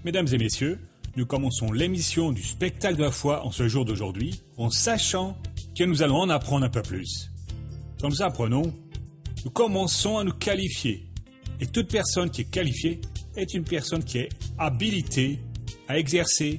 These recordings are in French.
Mesdames et messieurs, nous commençons l'émission du spectacle de la foi en ce jour d'aujourd'hui en sachant que nous allons en apprendre un peu plus. Quand nous apprenons, nous commençons à nous qualifier. Et toute personne qui est qualifiée est une personne qui est habilitée à exercer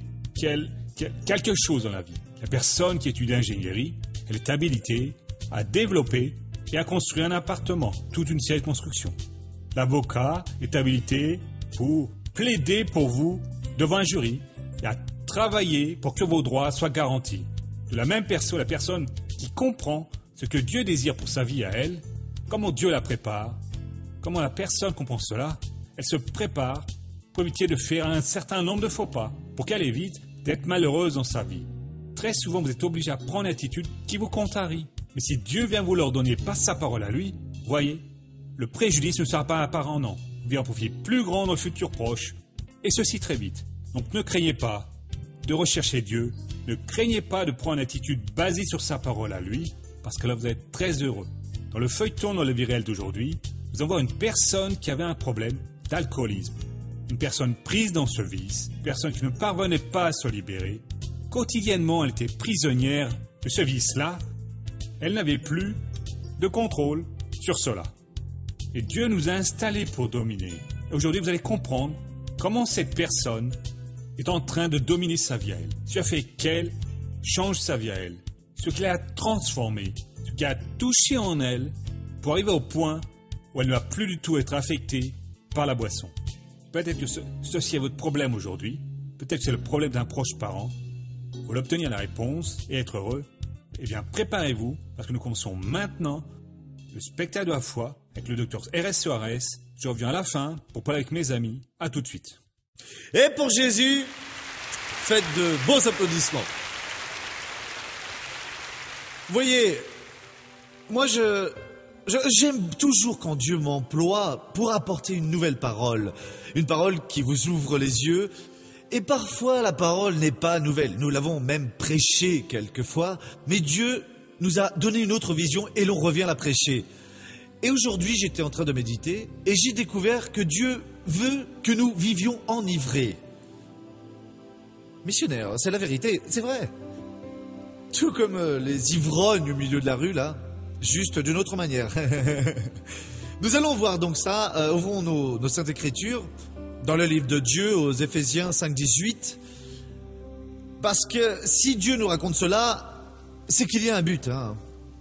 quelque chose dans la vie. La personne qui étudie l'ingénierie, elle est habilitée à développer et à construire un appartement, toute une série de constructions. L'avocat est habilité pour plaider pour vous devant un jury et à travailler pour que vos droits soient garantis. De la même personne, la personne qui comprend ce que Dieu désire pour sa vie à elle, comment Dieu la prépare, comment la personne comprend cela, elle se prépare pour éviter de faire un certain nombre de faux pas, pour qu'elle évite d'être malheureuse dans sa vie. Très souvent, vous êtes obligé à prendre une attitude qui vous contrarie. Mais si Dieu vient vous leur donner pas sa parole à lui, voyez, le préjudice ne sera pas apparent, non. Vous verrez un profit plus grand dans le futur proche, et ceci très vite. Donc ne craignez pas de rechercher Dieu, ne craignez pas de prendre une attitude basée sur sa parole à lui, parce que là vous êtes très heureux. Dans le feuilleton dans la vie réelle d'aujourd'hui, nous allons voir une personne qui avait un problème d'alcoolisme. Une personne prise dans ce vice, une personne qui ne parvenait pas à se libérer. Quotidiennement, elle était prisonnière de ce vice-là. Elle n'avait plus de contrôle sur cela. Et Dieu nous a installés pour dominer. Et aujourd'hui, vous allez comprendre comment cette personne est en train de dominer sa vie à elle. Ce qui a fait qu'elle change sa vie à elle. Ce qui l'a transformée. Ce qui a touché en elle pour arriver au point où elle ne va plus du tout être affectée par la boisson. Peut-être que ceci est votre problème aujourd'hui. Peut-être que c'est le problème d'un proche parent. Vous voulez obtenir la réponse et être heureux. Eh bien, préparez-vous parce que nous commençons maintenant le spectacle de la foi avec le docteur R.S. Soares. Je reviens à la fin pour parler avec mes amis. À tout de suite. Et pour Jésus, faites de beaux applaudissements. Vous voyez, moi j'aime toujours quand Dieu m'emploie pour apporter une nouvelle parole. Une parole qui vous ouvre les yeux. Et parfois la parole n'est pas nouvelle. Nous l'avons même prêchée quelquefois. Mais Dieu nous a donné une autre vision et l'on revient la prêcher. Et aujourd'hui, j'étais en train de méditer et j'ai découvert que Dieu veut que nous vivions enivrés. Missionnaire, c'est la vérité, c'est vrai. Tout comme les ivrognes au milieu de la rue, là, juste d'une autre manière. Nous allons voir donc ça, ouvrons nos Saintes Écritures, dans le livre de Dieu, aux Éphésiens 5,18. Parce que si Dieu nous raconte cela, c'est qu'il y a un but, hein.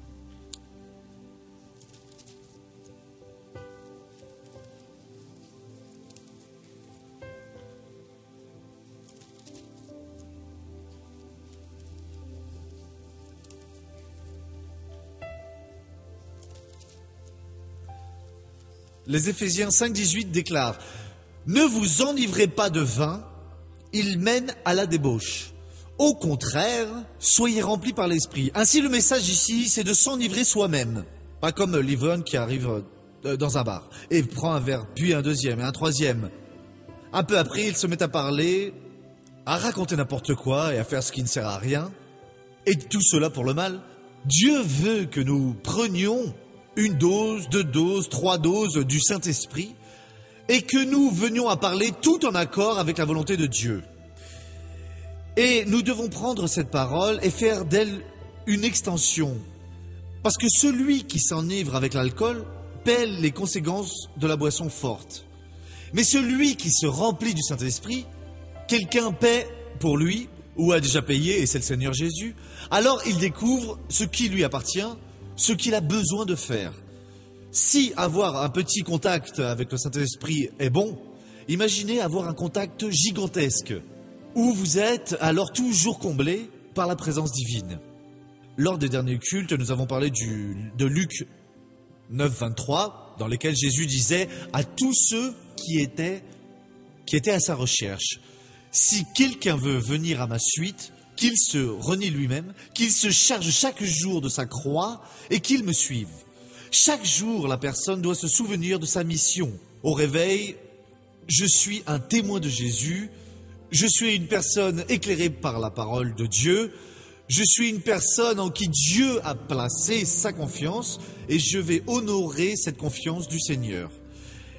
Les Éphésiens 5,18 déclarent « Ne vous enivrez pas de vin, il mène à la débauche. Au contraire, soyez remplis par l'esprit. » Ainsi, le message ici, c'est de s'enivrer soi-même. Pas comme l'ivrogne qui arrive dans un bar et prend un verre, puis un deuxième et un troisième. Un peu après, il se met à parler, à raconter n'importe quoi et à faire ce qui ne sert à rien. Et tout cela pour le mal. Dieu veut que nous prenions une dose, 2 doses, 3 doses du Saint-Esprit et que nous venions à parler tout en accord avec la volonté de Dieu. Et nous devons prendre cette parole et faire d'elle une extension. Parce que celui qui s'enivre avec l'alcool paie les conséquences de la boisson forte. Mais celui qui se remplit du Saint-Esprit, quelqu'un paie pour lui ou a déjà payé, et c'est le Seigneur Jésus. Alors il découvre ce qui lui appartient, ce qu'il a besoin de faire. Si avoir un petit contact avec le Saint-Esprit est bon, imaginez avoir un contact gigantesque, où vous êtes alors toujours comblé par la présence divine. Lors des derniers cultes, nous avons parlé de Luc 9, 23, dans lesquels Jésus disait à tous ceux qui étaient à sa recherche, « Si quelqu'un veut venir à ma suite, qu'il se renie lui-même, qu'il se charge chaque jour de sa croix et qu'il me suive. » Chaque jour, la personne doit se souvenir de sa mission. Au réveil, je suis un témoin de Jésus, je suis une personne éclairée par la parole de Dieu, je suis une personne en qui Dieu a placé sa confiance et je vais honorer cette confiance du Seigneur.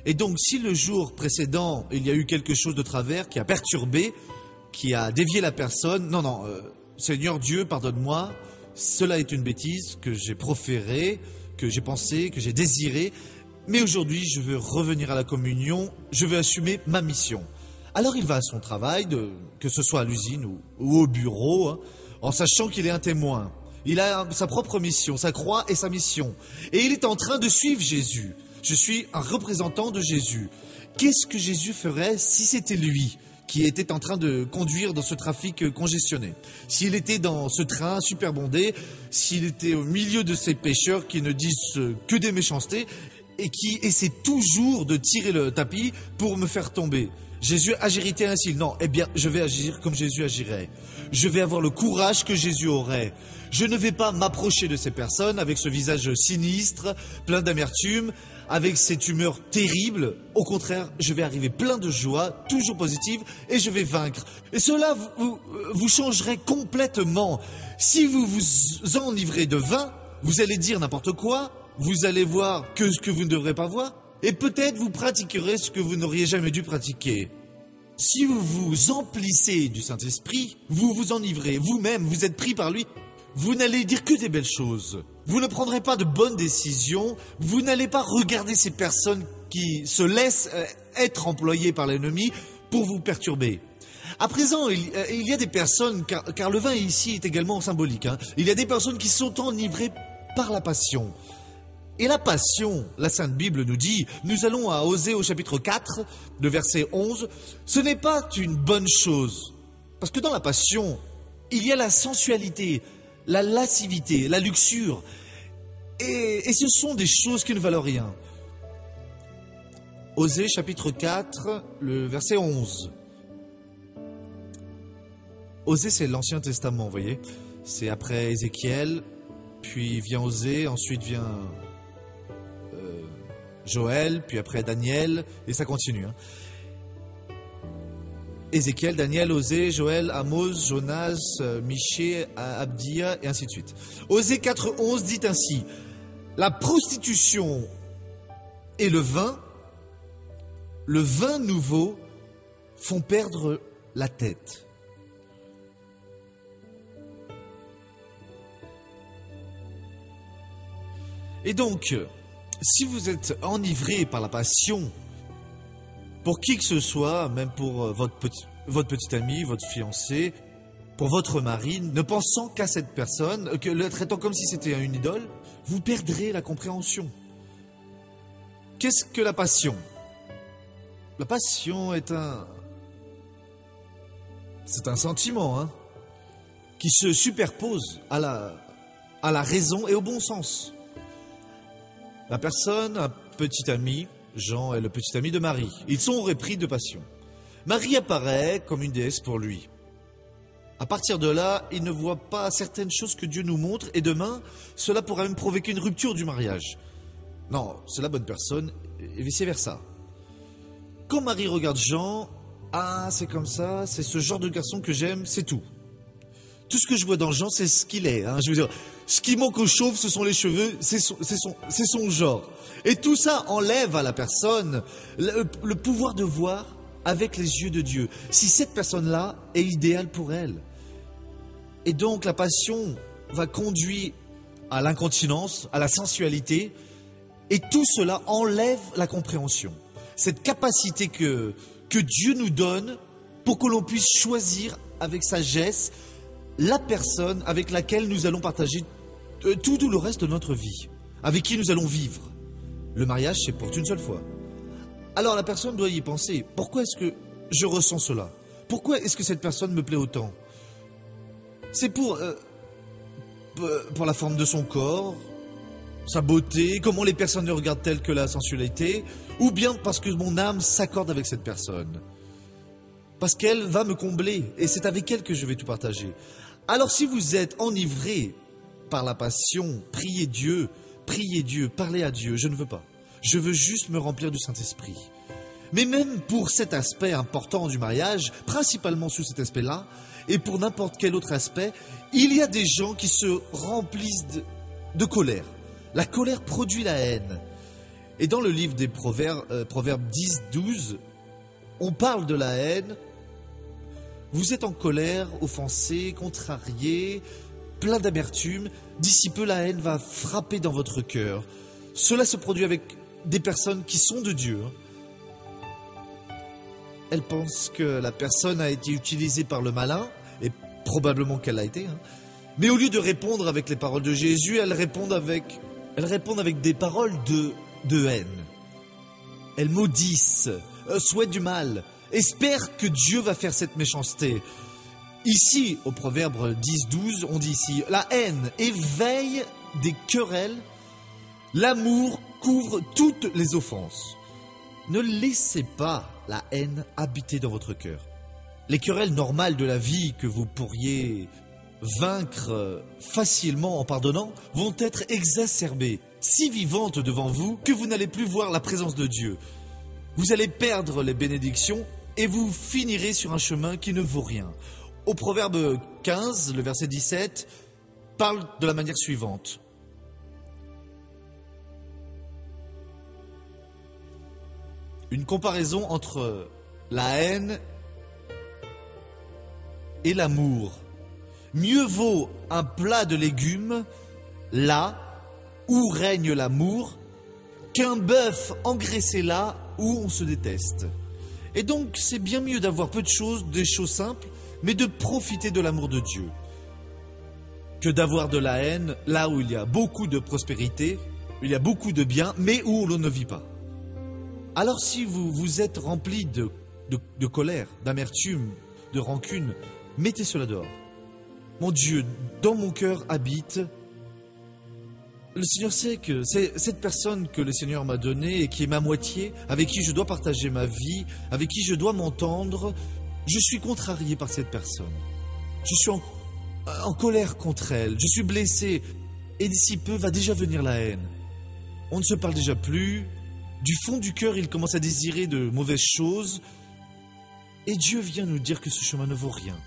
Et donc, si le jour précédent, il y a eu quelque chose de travers qui a perturbé, qui a dévié la personne, non, Seigneur Dieu, pardonne-moi, cela est une bêtise que j'ai proférée, que j'ai pensée, que j'ai désirée, mais aujourd'hui, je veux revenir à la communion, je veux assumer ma mission. Alors, il va à son travail, que ce soit à l'usine ou au bureau, hein, en sachant qu'il est un témoin. Il a sa propre mission, sa croix et sa mission. Et il est en train de suivre Jésus. Je suis un représentant de Jésus. Qu'est-ce que Jésus ferait si c'était lui qui était en train de conduire dans ce trafic congestionné? S'il était dans ce train super bondé, s'il était au milieu de ces pécheurs qui ne disent que des méchancetés et qui essaient toujours de tirer le tapis pour me faire tomber. Jésus agirait-il ainsi? Non, eh bien, je vais agir comme Jésus agirait. Je vais avoir le courage que Jésus aurait. Je ne vais pas m'approcher de ces personnes avec ce visage sinistre, plein d'amertume, avec cette humeur terrible. Au contraire, je vais arriver plein de joie, toujours positive, et je vais vaincre. Et cela vous changerait complètement. Si vous vous enivrez de vin, vous allez dire n'importe quoi, vous allez voir que ce que vous ne devrez pas voir, et peut-être vous pratiquerez ce que vous n'auriez jamais dû pratiquer. Si vous vous emplissez du Saint-Esprit, vous vous enivrez, vous-même, vous êtes pris par lui, vous n'allez dire que des belles choses. Vous ne prendrez pas de bonnes décisions, vous n'allez pas regarder ces personnes qui se laissent être employées par l'ennemi pour vous perturber. À présent, il y a des personnes, car le vin ici est également symbolique, hein, il y a des personnes qui sont enivrées par la passion. Et la passion, la Sainte Bible nous dit, nous allons à Osée au chapitre 4, le verset 11, ce n'est pas une bonne chose. Parce que dans la passion, il y a la sensualité, la lascivité, la luxure. Et ce sont des choses qui ne valent rien. Osée chapitre 4, le verset 11. Osée, c'est l'Ancien Testament, vous voyez. C'est après Ézéchiel, puis vient Osée, ensuite vient Joël, puis après Daniel, et ça continue. Hein. Ézéchiel, Daniel, Osée, Joël, Amos, Jonas, Michée, Abdia, et ainsi de suite. Osée 4.11 dit ainsi, « La prostitution et le vin nouveau font perdre la tête. » Et donc, si vous êtes enivré par la passion, pour qui que ce soit, même pour votre petit ami, votre fiancé, pour votre mari, ne pensant qu'à cette personne, que le traitant comme si c'était une idole, vous perdrez la compréhension. Qu'est-ce que la passion? La passion est c'est un sentiment, hein, qui se superpose à la raison et au bon sens. La personne, un petit ami, Jean est le petit ami de Marie. Ils sont épris de passion. Marie apparaît comme une déesse pour lui. À partir de là, il ne voit pas certaines choses que Dieu nous montre et demain, cela pourra même provoquer une rupture du mariage. Non, c'est la bonne personne et vice-versa. Quand Marie regarde Jean, ah, c'est comme ça, c'est ce genre de garçon que j'aime, c'est tout. Tout ce que je vois dans Jean, c'est ce qu'il est. Hein. Je veux dire, ce qui manque aux chauves, ce sont les cheveux, c'est son genre. Et tout ça enlève à la personne le pouvoir de voir avec les yeux de Dieu. Si cette personne-là est idéale pour elle. Et donc la passion va conduire à l'incontinence, à la sensualité. Et tout cela enlève la compréhension. Cette capacité que Dieu nous donne pour que l'on puisse choisir avec sagesse la personne avec laquelle nous allons partager tout le reste de notre vie, avec qui nous allons vivre. Le mariage, c'est pour une seule fois. Alors la personne doit y penser. Pourquoi est-ce que je ressens cela? Pourquoi est-ce que cette personne me plaît autant? C'est pour la forme de son corps, sa beauté, comment les personnes ne regardent-elles que la sensualité, ou bien parce que mon âme s'accorde avec cette personne. Parce qu'elle va me combler, et c'est avec elle que je vais tout partager. Alors si vous êtes enivré par la passion, priez Dieu, parlez à Dieu, je ne veux pas. Je veux juste me remplir du Saint-Esprit. Mais même pour cet aspect important du mariage, principalement sous cet aspect-là, et pour n'importe quel autre aspect, il y a des gens qui se remplissent de colère. La colère produit la haine. Et dans le livre des Proverbes 10, 12, on parle de la haine. Vous êtes en colère, offensé, contrarié, plein d'amertume. D'ici peu, la haine va frapper dans votre cœur. Cela se produit avec des personnes qui sont de Dieu. Elles pensent que la personne a été utilisée par le malin, et probablement qu'elle l'a été. Mais au lieu de répondre avec les paroles de Jésus, elles répondent avec des paroles de haine. Elles maudissent, souhaitent du mal, espèrent que Dieu va faire cette méchanceté. Ici, au Proverbe 10, 12, on dit ici, la haine éveille des querelles, l'amour couvre toutes les offenses. Ne laissez pas la haine habiter dans votre cœur. Les querelles normales de la vie que vous pourriez vaincre facilement en pardonnant vont être exacerbées, si vivantes devant vous que vous n'allez plus voir la présence de Dieu. Vous allez perdre les bénédictions et vous finirez sur un chemin qui ne vaut rien. Au Proverbe 15, le verset 17, parle de la manière suivante. Une comparaison entre la haine et l'amour. Mieux vaut un plat de légumes, là où règne l'amour, qu'un bœuf engraissé là où on se déteste. Et donc c'est bien mieux d'avoir peu de choses, des choses simples, mais de profiter de l'amour de Dieu, que d'avoir de la haine là où il y a beaucoup de prospérité, il y a beaucoup de bien, mais où l'on ne vit pas. Alors si vous êtes rempli de colère, d'amertume, de rancune, mettez cela dehors. Mon Dieu, dans mon cœur habite. Le Seigneur sait que c'est cette personne que le Seigneur m'a donnée et qui est ma moitié, avec qui je dois partager ma vie, avec qui je dois m'entendre. Je suis contrarié par cette personne. Je suis en colère contre elle. Je suis blessé. Et d'ici peu va déjà venir la haine. On ne se parle déjà plus. Du fond du cœur, il commence à désirer de mauvaises choses. Et Dieu vient nous dire que ce chemin ne vaut rien.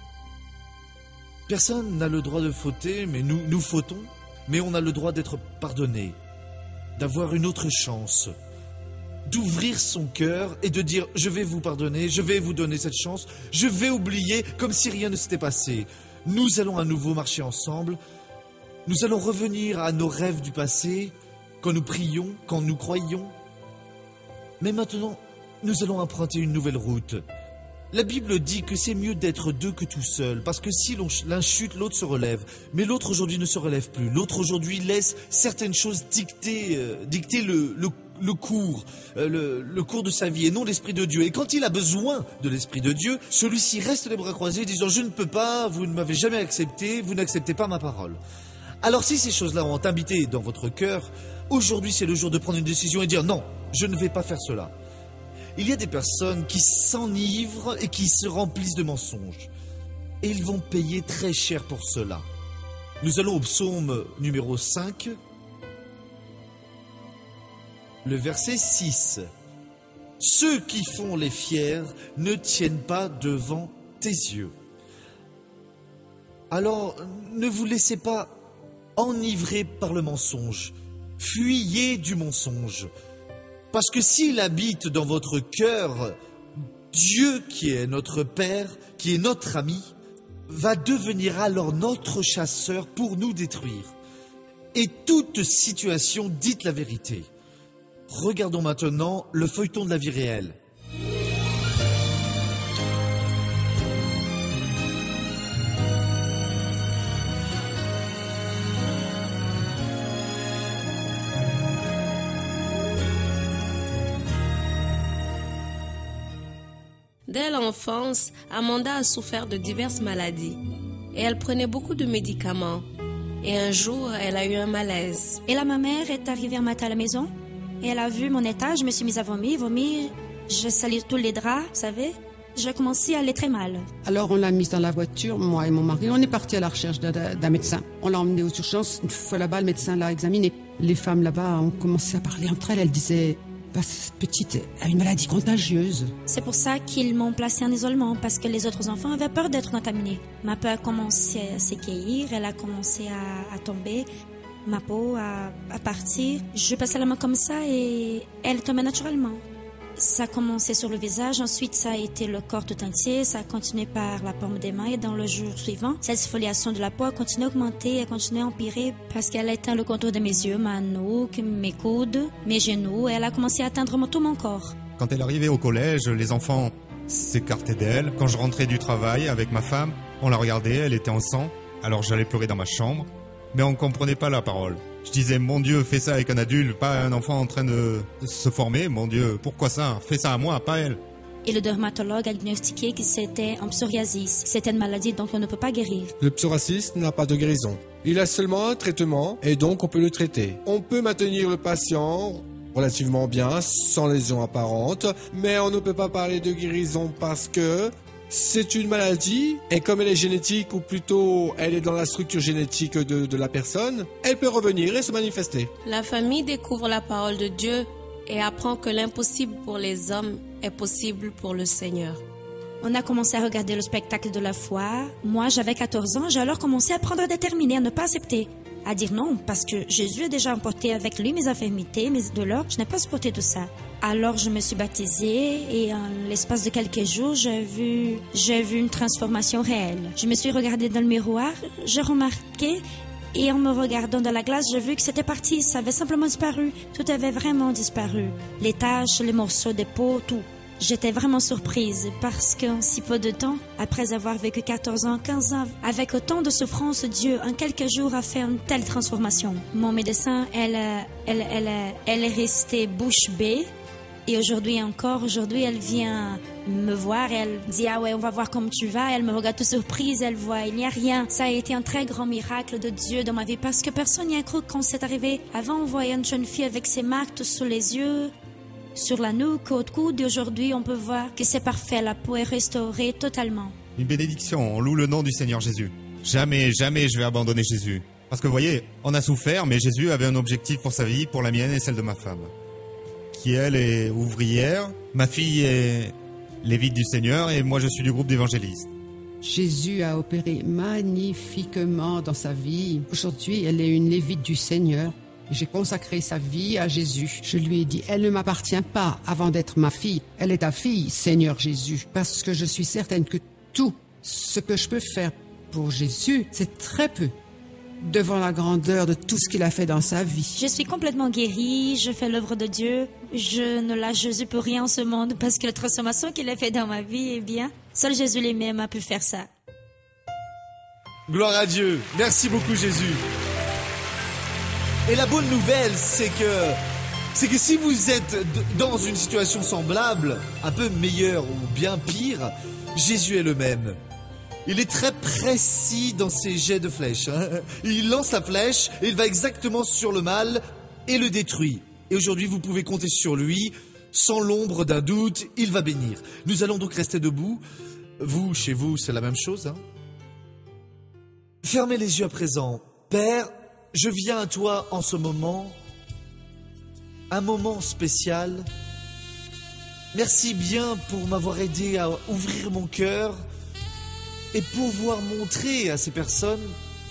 Personne n'a le droit de fauter, mais nous fautons. Mais on a le droit d'être pardonné, d'avoir une autre chance, d'ouvrir son cœur et de dire « je vais vous pardonner, je vais vous donner cette chance, je vais oublier comme si rien ne s'était passé. Nous allons à nouveau marcher ensemble, nous allons revenir à nos rêves du passé, quand nous prions, quand nous croyions. Mais maintenant, nous allons emprunter une nouvelle route. » La Bible dit que c'est mieux d'être deux que tout seul, parce que si l'un chute, l'autre se relève. Mais l'autre aujourd'hui ne se relève plus. L'autre aujourd'hui laisse certaines choses dicter le cours de sa vie, et non l'Esprit de Dieu. Et quand il a besoin de l'Esprit de Dieu, celui-ci reste les bras croisés, disant « je ne peux pas, vous ne m'avez jamais accepté, vous n'acceptez pas ma parole ». Alors si ces choses-là ont habité dans votre cœur, aujourd'hui c'est le jour de prendre une décision et dire « non, je ne vais pas faire cela ». Il y a des personnes qui s'enivrent et qui se remplissent de mensonges. Et ils vont payer très cher pour cela. Nous allons au psaume numéro 5, le verset 6. « Ceux qui font les fiers ne tiennent pas devant tes yeux. » Alors, ne vous laissez pas enivrer par le mensonge. Fuyez du mensonge. Parce que s'il habite dans votre cœur, Dieu qui est notre Père, qui est notre ami, va devenir alors notre chasseur pour nous détruire. Et toute situation, dites la vérité. Regardons maintenant le feuilleton de la vie réelle. Dès l'enfance, Amanda a souffert de diverses maladies et elle prenait beaucoup de médicaments. Et un jour, elle a eu un malaise. Et là, ma mère est arrivée un matin à la maison et elle a vu mon état, je me suis mise à vomir. Je salis tous les draps, vous savez. J'ai commencé à aller très mal. Alors on l'a mise dans la voiture, moi et mon mari. On est partis à la recherche d'un médecin. On l'a emmenée aux urgences. Une fois là-bas, le médecin l'a examinée. Les femmes là-bas ont commencé à parler entre elles. Elles disaient... cette petite a une maladie contagieuse. C'est pour ça qu'ils m'ont placée en isolement, parce que les autres enfants avaient peur d'être contaminés. Ma peur a commencé à s'écaillir, elle a commencé à tomber. ma peau à partir. Je passais la main comme ça et elle tombait naturellement. Ça a commencé sur le visage, ensuite ça a été le corps tout entier, ça a continué par la paume des mains et dans le jour suivant, cette spoliation de la peau a continué à augmenter, a continué à empirer parce qu'elle a atteint le contour de mes yeux, ma nuque, mes coudes, mes genoux et elle a commencé à atteindre tout mon corps. Quand elle arrivait au collège, les enfants s'écartaient d'elle. Quand je rentrais du travail avec ma femme, on la regardait, elle était en sang, alors j'allais pleurer dans ma chambre, mais on ne comprenait pas la parole. Je disais, mon Dieu, fais ça avec un adulte, pas un enfant en train de se former. Mon Dieu, pourquoi ça? Fais ça à moi, pas elle. Et le dermatologue a diagnostiqué que c'était un psoriasis. C'était une maladie dont on ne peut pas guérir. Le psoriasis n'a pas de guérison. Il a seulement un traitement et donc on peut le traiter. On peut maintenir le patient relativement bien, sans lésion apparente, mais on ne peut pas parler de guérison parce que c'est une maladie, et comme elle est génétique, ou plutôt elle est dans la structure génétique de la personne, elle peut revenir et se manifester. La famille découvre la parole de Dieu et apprend que l'impossible pour les hommes est possible pour le Seigneur. On a commencé à regarder le spectacle de la foi. Moi, j'avais 14 ans, j'ai alors commencé à prendre à déterminer, à ne pas accepter, à dire non, parce que Jésus a déjà emporté avec lui mes infirmités, mes douleurs, je n'ai pas supporté tout ça. Alors je me suis baptisée et en l'espace de quelques jours, j'ai vu une transformation réelle. Je me suis regardée dans le miroir, j'ai remarqué et en me regardant dans la glace, j'ai vu que c'était parti, ça avait simplement disparu. Tout avait vraiment disparu. Les taches, les morceaux de peau, tout. J'étais vraiment surprise parce qu'en si peu de temps, après avoir vécu 14 ans, 15 ans, avec autant de souffrance, Dieu, en quelques jours, a fait une telle transformation. Mon médecin, elle est restée bouche bée. Et aujourd'hui, elle vient me voir et elle dit « Ah ouais, on va voir comment tu vas ». Elle me regarde toute surprise, elle voit, il n'y a rien. Ça a été un très grand miracle de Dieu dans ma vie parce que personne n'y a cru quand c'est arrivé. Avant, on voyait une jeune fille avec ses marques sous les yeux, sur la nuque, au coude. Et aujourd'hui, on peut voir que c'est parfait, la peau est restaurée totalement. Une bénédiction, on loue le nom du Seigneur Jésus. Jamais, jamais je vais abandonner Jésus. Parce que vous voyez, on a souffert, mais Jésus avait un objectif pour sa vie, pour la mienne et celle de ma femme. Qui elle est ouvrière, ma fille est lévite du Seigneur et moi je suis du groupe d'évangélistes. Jésus a opéré magnifiquement dans sa vie. Aujourd'hui, elle est une lévite du Seigneur. J'ai consacré sa vie à Jésus. Je lui ai dit, elle ne m'appartient pas avant d'être ma fille. Elle est ta fille, Seigneur Jésus. Parce que je suis certaine que tout ce que je peux faire pour Jésus, c'est très peu devant la grandeur de tout ce qu'il a fait dans sa vie. Je suis complètement guérie, je fais l'œuvre de Dieu. Je ne lâche Jésus pour rien en ce monde parce que la transformation qu'il a fait dans ma vie, eh bien, seul Jésus lui-même a pu faire ça. Gloire à Dieu. Merci beaucoup Jésus. Et la bonne nouvelle, c'est que si vous êtes dans une situation semblable, un peu meilleure ou bien pire, Jésus est le même. Il est très précis dans ses jets de flèches. Il lance la flèche et il va exactement sur le mal et le détruit. Et aujourd'hui, vous pouvez compter sur lui. Sans l'ombre d'un doute, il va bénir. Nous allons donc rester debout. Vous, chez vous, c'est la même chose. Fermez les yeux à présent. Père, je viens à toi en ce moment. Un moment spécial. Merci bien pour m'avoir aidé à ouvrir mon cœur et pouvoir montrer à ces personnes,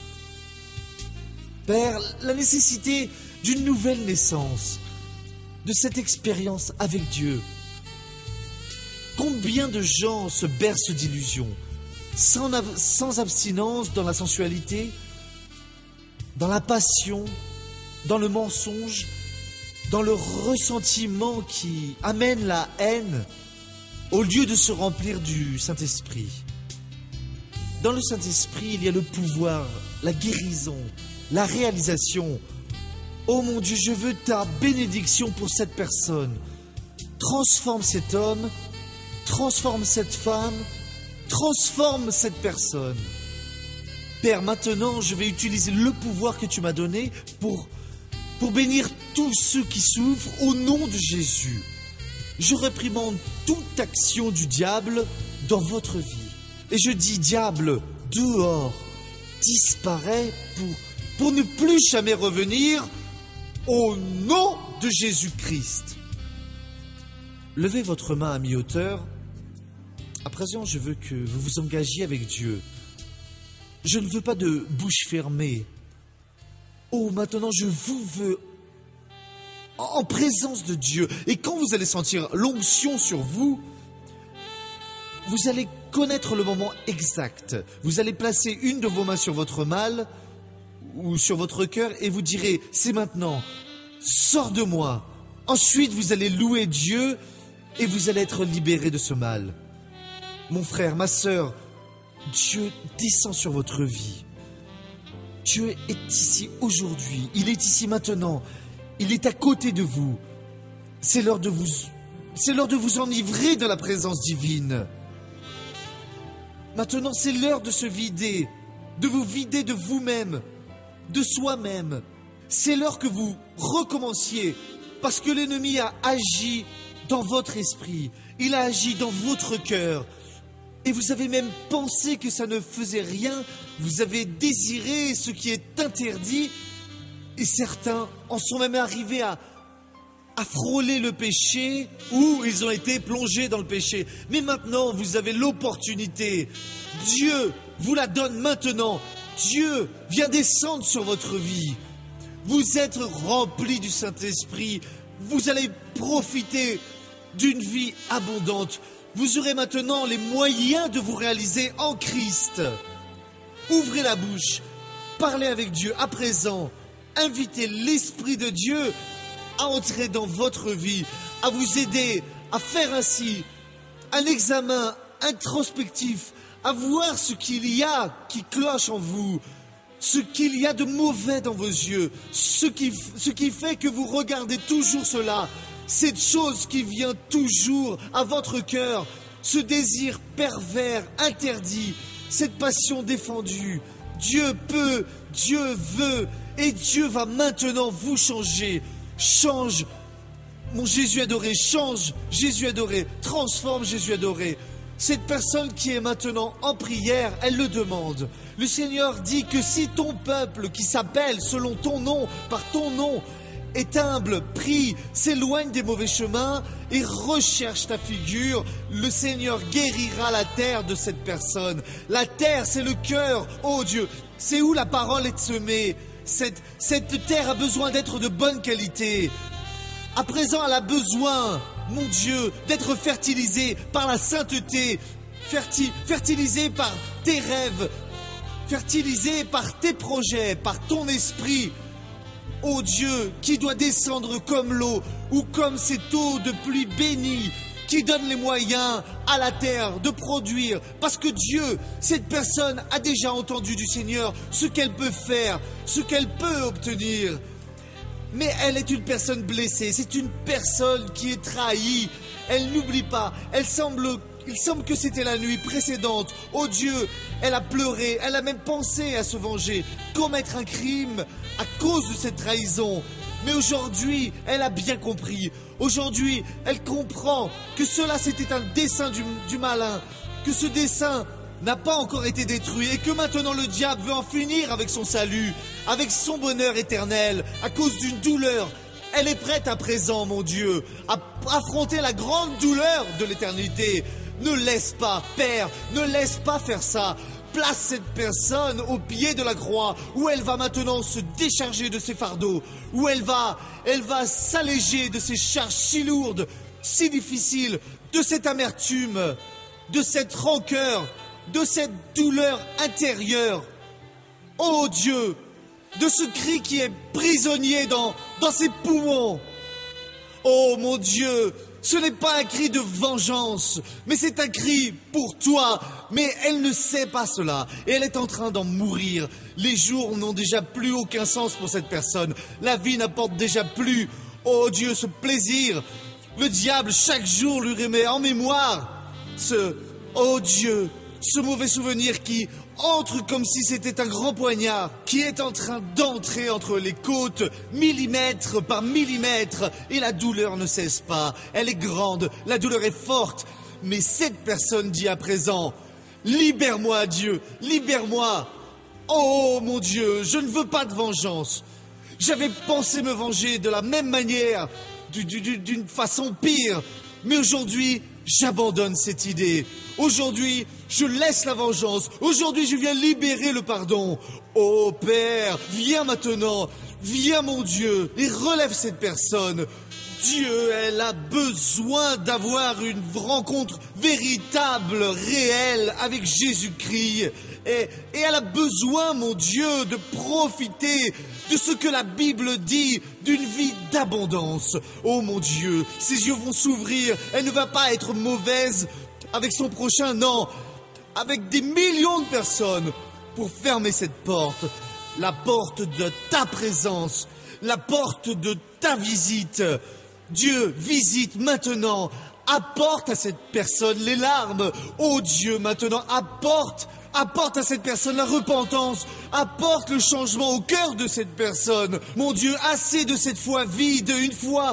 Père, la nécessité d'une nouvelle naissance, de cette expérience avec Dieu. Combien de gens se bercent d'illusions, sans abstinence dans la sensualité, dans la passion, dans le mensonge, dans le ressentiment qui amène la haine, au lieu de se remplir du Saint-Esprit. Dans le Saint-Esprit, il y a le pouvoir, la guérison, la réalisation. Oh mon Dieu, je veux ta bénédiction pour cette personne. Transforme cet homme, transforme cette femme, transforme cette personne. Père, maintenant, je vais utiliser le pouvoir que tu m'as donné pour bénir tous ceux qui souffrent au nom de Jésus. Je réprimande toute action du diable dans votre vie. Et je dis, diable, dehors, disparaît pour ne plus jamais revenir au nom de Jésus-Christ. Levez votre main à mi-hauteur. À présent, je veux que vous vous engagiez avec Dieu. Je ne veux pas de bouche fermée. Oh, maintenant je vous veux en présence de Dieu. Et quand vous allez sentir l'onction sur vous, vous allez connaître le moment exact. Vous allez placer une de vos mains sur votre mal ou sur votre cœur et vous direz, c'est maintenant, sors de moi. Ensuite, vous allez louer Dieu et vous allez être libéré de ce mal. Mon frère, ma sœur, Dieu descend sur votre vie. Dieu est ici aujourd'hui, il est ici maintenant, il est à côté de vous. C'est l'heure de vous enivrer de la présence divine. Maintenant, c'est l'heure de se vider, de vous vider de vous-même, de soi-même. C'est l'heure que vous recommenciez, parce que l'ennemi a agi dans votre esprit, il a agi dans votre cœur. Et vous avez même pensé que ça ne faisait rien, vous avez désiré ce qui est interdit, et certains en sont même arrivés à frôler le péché, ou ils ont été plongés dans le péché. Mais maintenant, vous avez l'opportunité. Dieu vous la donne maintenant. Dieu vient descendre sur votre vie. Vous êtes remplis du Saint-Esprit. Vous allez profiter d'une vie abondante. Vous aurez maintenant les moyens de vous réaliser en Christ. Ouvrez la bouche, parlez avec Dieu à présent. Invitez l'Esprit de Dieu à entrer dans votre vie, à vous aider à faire ainsi un examen introspectif, à voir ce qu'il y a qui cloche en vous, ce qu'il y a de mauvais dans vos yeux, ce qui fait que vous regardez toujours cela, cette chose qui vient toujours à votre cœur, ce désir pervers, interdit, cette passion défendue. Dieu peut, Dieu veut, et Dieu va maintenant vous changer. Change, mon Jésus adoré, change, Jésus adoré, transforme, Jésus adoré. Cette personne qui est maintenant en prière, elle le demande. Le Seigneur dit que si ton peuple qui s'appelle selon ton nom, par ton nom, est humble, prie, s'éloigne des mauvais chemins et recherche ta figure, le Seigneur guérira la terre de cette personne. La terre, c'est le cœur, oh Dieu, c'est où la parole est semée. Cette terre a besoin d'être de bonne qualité. À présent, elle a besoin, mon Dieu, d'être fertilisée par la sainteté, fertilisée par tes rêves, fertilisée par tes projets, par ton esprit. Ô Dieu, qui doit descendre comme l'eau ou comme cette eau de pluie bénie, qui donne les moyens à la terre de produire. Parce que Dieu, cette personne a déjà entendu du Seigneur ce qu'elle peut faire, ce qu'elle peut obtenir. Mais elle est une personne blessée, c'est une personne qui est trahie. Elle n'oublie pas, il semble que c'était la nuit précédente. Oh Dieu, elle a pleuré, elle a même pensé à se venger, commettre un crime à cause de cette trahison. Mais aujourd'hui, elle a bien compris. Aujourd'hui, elle comprend que cela c'était un dessein du malin, que ce dessein n'a pas encore été détruit et que maintenant le diable veut en finir avec son salut, avec son bonheur éternel, à cause d'une douleur. Elle est prête à présent, mon Dieu, à affronter la grande douleur de l'éternité. Ne laisse pas, Père, ne laisse pas faire ça. Place cette personne au pied de la croix, où elle va maintenant se décharger de ses fardeaux, où elle va s'alléger de ses charges si lourdes, si difficiles, de cette amertume, de cette rancœur, de cette douleur intérieure. Oh Dieu, de ce cri qui est prisonnier dans ses poumons. Oh mon Dieu, ce n'est pas un cri de vengeance, mais c'est un cri pour toi. Mais elle ne sait pas cela, et elle est en train d'en mourir. Les jours n'ont déjà plus aucun sens pour cette personne. La vie n'apporte déjà plus, oh Dieu, ce plaisir. Le diable, chaque jour, lui remet en mémoire oh Dieu, ce mauvais souvenir qui entre comme si c'était un grand poignard, qui est en train d'entrer entre les côtes, millimètre par millimètre, et la douleur ne cesse pas. Elle est grande, la douleur est forte, mais cette personne dit à présent, libère-moi Dieu, libère-moi. Oh mon Dieu, je ne veux pas de vengeance. J'avais pensé me venger de la même manière, d'une façon pire, mais aujourd'hui, j'abandonne cette idée. Aujourd'hui, je laisse la vengeance. Aujourd'hui, je viens libérer le pardon. Ô Père, viens maintenant, viens mon Dieu, et relève cette personne. Dieu, elle a besoin d'avoir une rencontre véritable, réelle avec Jésus-Christ. Et elle a besoin, mon Dieu, de profiter de ce que la Bible dit, d'une vie d'abondance. Oh mon Dieu, ses yeux vont s'ouvrir, elle ne va pas être mauvaise avec son prochain, non, avec des millions de personnes pour fermer cette porte, la porte de ta présence, la porte de ta visite. Dieu, visite maintenant, apporte à cette personne les larmes. Oh Dieu, maintenant, apporte à cette personne la repentance, apporte le changement au cœur de cette personne. Mon Dieu, assez de cette foi vide, une foi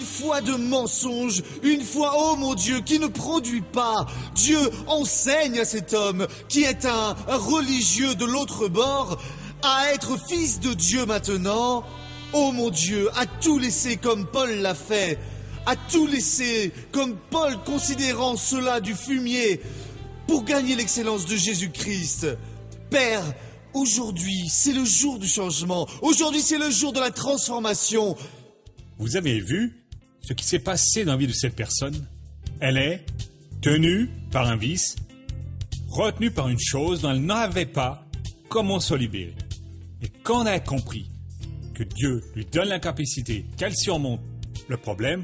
de mensonge, une foi, oh mon Dieu, qui ne produit pas. Dieu, enseigne à cet homme qui est un religieux de l'autre bord à être fils de Dieu maintenant. Oh mon Dieu, à tout laisser comme Paul l'a fait, à tout laisser comme Paul considérant cela du fumier pour gagner l'excellence de Jésus-Christ. Père, aujourd'hui, c'est le jour du changement. Aujourd'hui, c'est le jour de la transformation. Vous avez vu ce qui s'est passé dans la vie de cette personne? Elle est tenue par un vice, retenue par une chose dont elle n'avait pas comment se libérer. Et quand elle a compris que Dieu lui donne la capacité qu'elle surmonte le problème,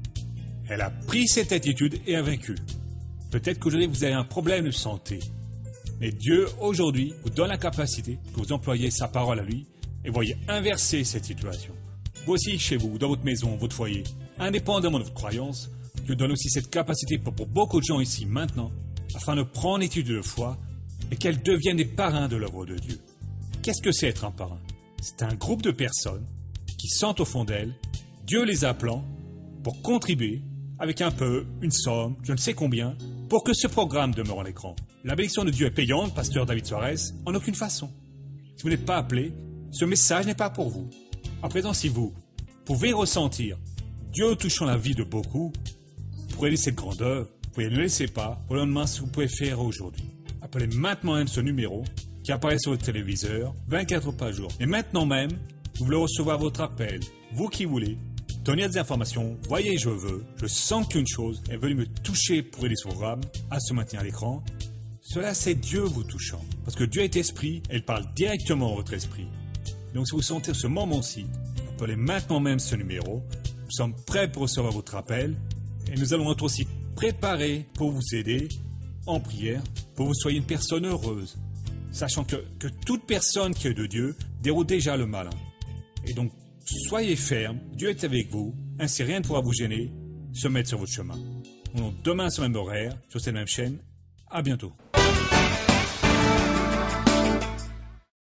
elle a pris cette attitude et a vaincu. Peut-être qu'aujourd'hui vous avez un problème de santé, mais Dieu aujourd'hui vous donne la capacité que vous employez sa parole à lui et voyez inverser cette situation. Vous aussi chez vous, dans votre maison, votre foyer, indépendamment de votre croyance, Dieu donne aussi cette capacité pour beaucoup de gens ici maintenant, afin de prendre l'étude de foi et qu'elles deviennent des parrains de l'œuvre de Dieu. Qu'est-ce que c'est être un parrain? C'est un groupe de personnes qui sentent au fond d'elles Dieu les appelant pour contribuer avec un peu, une somme, je ne sais combien, pour que ce programme demeure à l'écran. La bénédiction de Dieu est payante, pasteur David Suarez, en aucune façon. Si vous n'êtes pas appelé, ce message n'est pas pour vous. À présent, si vous pouvez ressentir Dieu touchant la vie de beaucoup, pour aider cette grande œuvre, vous pouvez ne laisser pas pour le lendemain ce que vous pouvez faire aujourd'hui. Appelez maintenant même ce numéro qui apparaît sur votre téléviseur 24 heures par jour. Et maintenant même, vous voulez recevoir votre appel. Vous qui voulez, donnez des informations, voyez je veux, je sens qu'une chose est venue me toucher pour aider ce programme à se maintenir à l'écran. Cela c'est Dieu vous touchant. Parce que Dieu est esprit, et il parle directement à votre esprit. Donc si vous sentez ce moment-ci, appelez maintenant même ce numéro. Nous sommes prêts pour recevoir votre appel. Et nous allons être aussi préparés pour vous aider en prière, pour que vous soyez une personne heureuse. Sachant que toute personne qui est de Dieu déroule déjà le malin. Et donc, soyez ferme, Dieu est avec vous, ainsi rien ne pourra vous gêner, se mettre sur votre chemin. Donc, demain, sur le même horaire, sur cette même chaîne, à bientôt.